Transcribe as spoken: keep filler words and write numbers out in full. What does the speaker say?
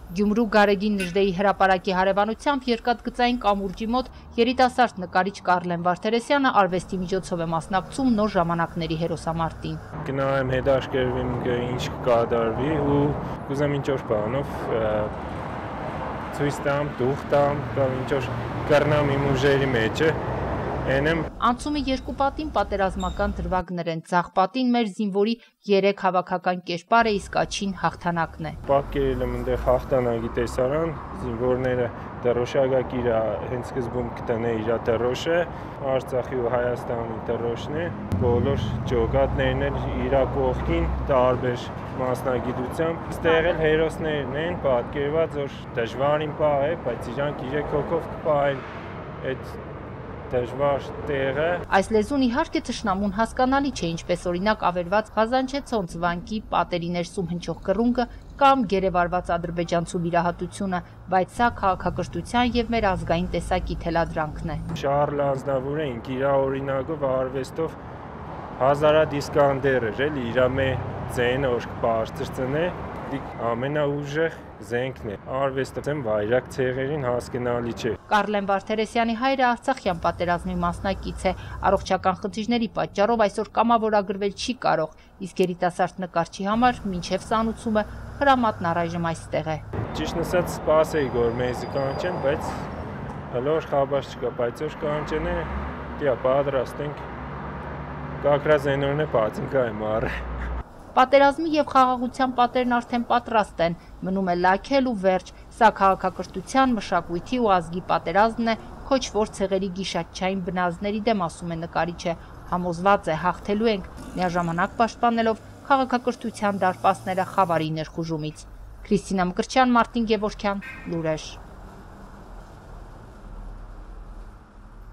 Գյումրու Գարեգին Նժդեի հրապարակի հարևանությամբ երկաթգծային կամուրջի մոտ երիտասարդ նկարիչ Կարլեն Վարդերեսյանը արվեստի միջոցով է մասնակցում նոր ժամանակների հերոսամարտին։ Գնամ հետաքրքրվեմ ինչ կկատարվի ու կուզեմ ինչ-որ բանով ցույց տամ, դուխ տամ, կամ ինչ-որ կռնամ իմ ուժերի մեջը։ Անցումը երկու պատին պատերազմական դրվագներ են, ձախ պատին մեր զինվորի երեք հավաքական կերպար է, իսկ աչին հաղթանակն է։ Պատկերել եմ այնտեղ հաղթանակի տեսարան, զինվորները տռոշակակ իր հենց սկզբում կտնե իր տռոշը, Արցախի ու Հայաստանի տռոշն է, բոլոր ջոկատներն են իր կողքին տարբեր մասնագիտությամբ։ Այստեղ էլ հերոսներն են պատկերված, որ դժվարին պահ է, բայց իրանք իրեք հոգով կպահեն այդ դժվար տեղը։ Այս լեզուն իհարկե թշնամուն հասկանալի չէ, ինչպես օրինակ ավերված Ղազանչեցոնց վանքի պատերի ներսում հնչող կռունգը կամ գերեվարված ադրբեջանցու վիրահատությունը, բայց սա քաղաքակրթության եւ մեր ազգային տեսակի թելադրանքն է։ Շարլ Ազնավուրենք իր օրինակով արվեստով հազարադ Իսկանդեր էր, էլի իր մե ձենը որ կբարձրցնե, ամենաուժեղ զենքն է։ Արվեստը վայրակ ցեղերին հասկանալի չէ։ Կարլեն Վարդերեսյանի հայրը Արցախյան պատերազմի մասնակից է, առողջական խնդիրների պատճառով այսօր կամավորագրվել չի կարող, իսկ երիտասարդ նկարչի համար մինչև սանուցումը հրամատն առայժմ այստեղ է։ Ճիշտ ասած սպասեի որ մեզի կանչեն, բայց հլոր խաբար չկա, բայց որ կանչեն է, դիա պատրաստ ենք։ Կակրազենորն է պատինկա եմ առը։ Պատերազմի եւ խաղաղության պատերն արդեն պատրաստ են, մնում է լաքել ու վերջ, սա քաղաքակրթության, մշակույթի ու ազգի պատերազմն է, քոչվոր ցեղերի գիշատչային բնազդների դեմ, ասում է նկարիչը, համոզված է հաղթելու ենք, միաժամանակ պաշտպանելով քաղաքակրթության դարպասները խավարի ներխուժումից։ Քրիստինա Մկրտչյան, Մարտին Գևորգյան, Լուրեր։